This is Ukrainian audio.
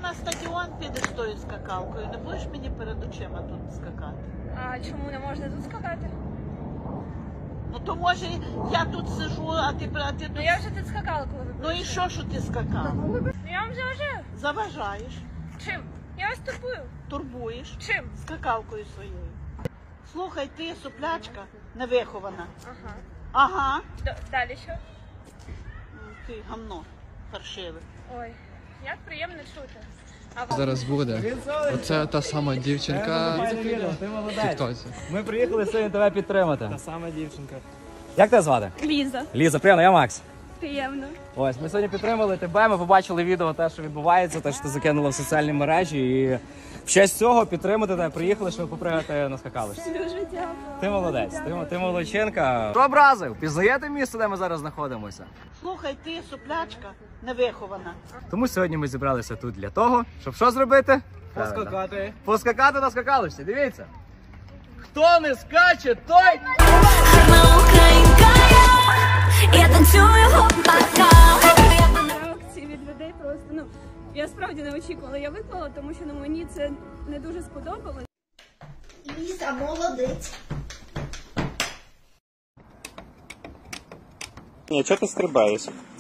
на стадіон підеш тою скакалкою, не будеш мені перед очима тут скакати? А чому не можна тут скакати? Ну то може я тут сижу, а ти тут... Ну я вже тут скакала, коли ви Ну і що ти скакав? Ну я вам заважаю. Заважаєш, Чим? Я вас турбую. турбуєш Чим? скакалкою своєю. Слухай, ти суплячка невихована. Ага. Ага. Далі що? Ти гамно паршиве. Ой, як приємно чути. А вам? Зараз буде. Оце та сама дівчинка Ти в молодець. тіктоці. Ми приїхали сьогодні тебе підтримати. Та сама дівчинка. Як тебе звати? Ліза. Ліза, приємно, я Макс. Приємно. Ось, ми сьогодні підтримали тебе, ми побачили відео, те, що відбувається, те, що ти закинула в соціальні мережі. І в честь цього підтримати тебе приїхали, щоб попригати на скакалочці. Дуже дякую. Ти молодець, ти молодчинка. Хто образив? Пізнаєте місце, де ми зараз знаходимося? Слухай, ти суплячка невихована. Тому сьогодні ми зібралися тут для того, щоб що зробити? Поскакати. Поскакати на скакалочці, дивіться. Хто не скаче, той... Я танцюю гопака. Реакції від людей просто, ну, я справді не очікувала. Я виклала, тому що мені це не дуже сподобалось. Ліза, молодець. Ні, чого ти стрибаєш?